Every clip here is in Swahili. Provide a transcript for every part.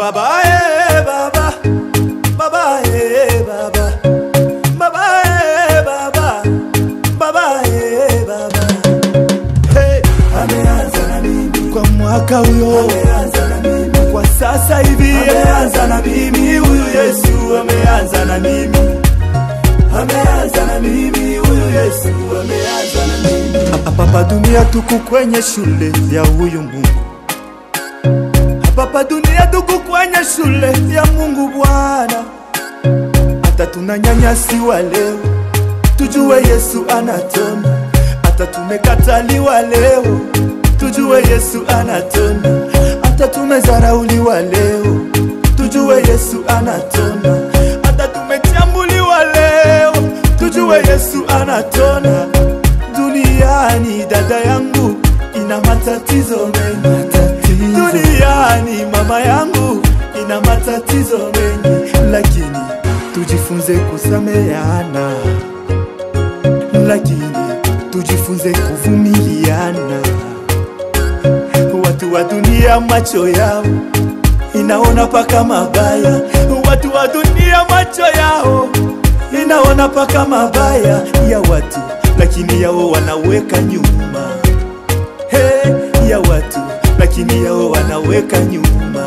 Baba, Baba, Baba, Baba, Baba, Baba, Baba, Baba. Hey, Ameanza na mimi kwa mwaka huyo, ameanza na mimi kwa sasa hivi ameanza na mimi, huyu Yesu ameanza na mimi. ameanza na mimi, huyu Yesu ameanza na mimi. Hapa dunia tuko kwenye shule ya huyu Mungu. Hapa dunia tuko kwenye shule ya Mungu Bwana. Hata tunanyanyasiwa leo, tujue Yesu anatona. Hata tumekataliwa leo, tujue Yesu anatona. Hata tumezarauliwa leo, tujue Yesu anatona. Hata tumechambuliwa leo, tujue Yesu anatona. Duniani dada yangu ina matatizo mengi. Duniani mama yangu ina matatizo mengi, lakini tujifunze kusameheana, lakini tujifunze kuvumiliana. Watu wa dunia macho yao inaona paka mabaya. Watu wa dunia macho yao inaona paka mabaya ya watu, lakini yao wanaweka nyuma. Hey, ya watu lakini yao wanaweka nyuma.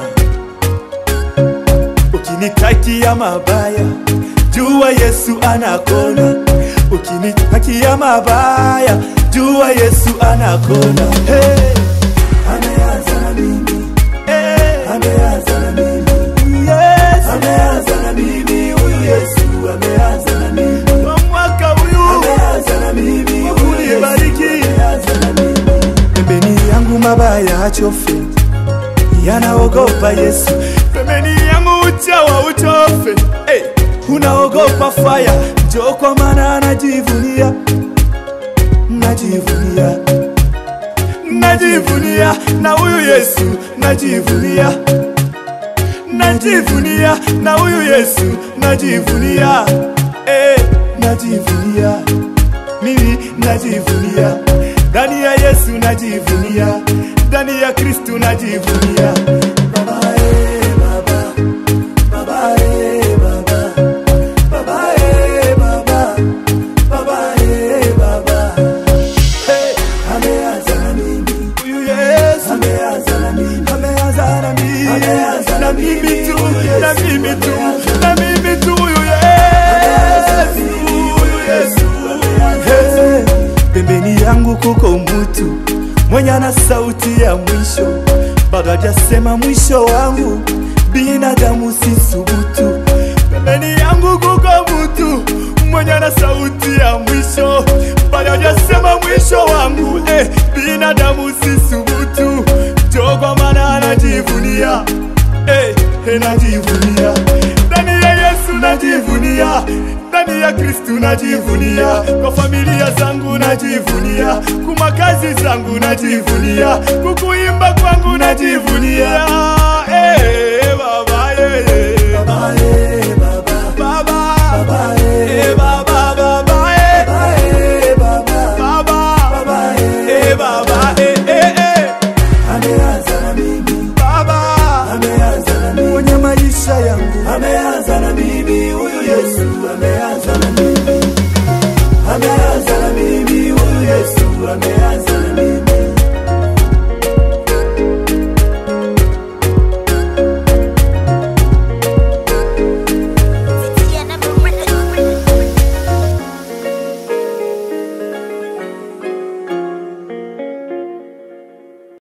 Ukinitakia mabaya, jua Yesu anakona. Ukinitakia mabaya, jua Yesu anakona. Hey, Ameanza na mimi, hey, ameanza na mimi, yes, ameanza na mimi, huyu Yesu ameanza na mimi, kwa mwaka huyu ameanza na mimi, huyu Yesu unibariki. ameanza na mimi. Pembeni yangu mabaya achofe, yanaogopa Yesu. Pembeni yangu uchawa uchofe, hey, unaogopa fire. Njoo kwa maana najivunia, najivunia, najivunia na huyu Yesu, najivunia, najivunia na huyu Yesu, najivunia, hey, najivunia, mimi najivunia. Ndani ya Yesu najivunia, ndani ya Kristo najivunia. Baba, Baba, Baba, Baba, Baba, Baba, Baba, Baba. Hey, Ameanza na mimi, huyu Yesu ameanza na mimi, ameanza na mimi, ameanza na na mimi mimi, tu, huyu na Yesu mimi tu, ameanza na mimi tu, huyu ameanza na Yesu, mimi, huyu Yesu. ameanza na Hey, pembeni yangu kuko mtu mwenye ana sauti ya mwisho, bado hajasema mwisho wangu. Binadamu si subutu. Pembeni yangu kuko mtu mwenye ana sauti ya mwisho, bado hajasema mwisho wangu. Binadamu si subutu. Njoo kwa maana anajivunia, najivunia ndani ya Yesu, najivunia ndani ya Kristo, najivunia kwa familia zangu, najivunia kwa kazi zangu, najivunia kukuimba kwangu, najivunia. Baba